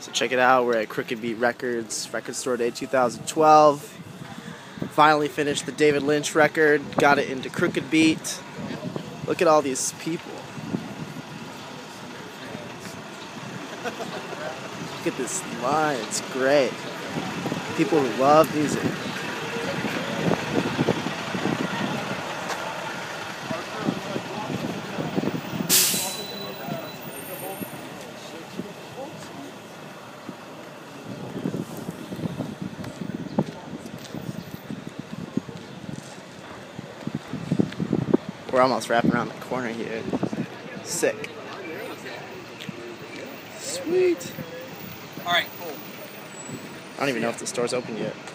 So check it out, we're at Crooked Beat Records, Record Store Day 2012. Finally finished the David Lynch record, got it into Crooked Beat. Look at all these people. Look at this line, it's great. People who love music. We're almost wrapping around the corner here. Sick. Sweet. All right, cool. I don't even know if the store's open yet.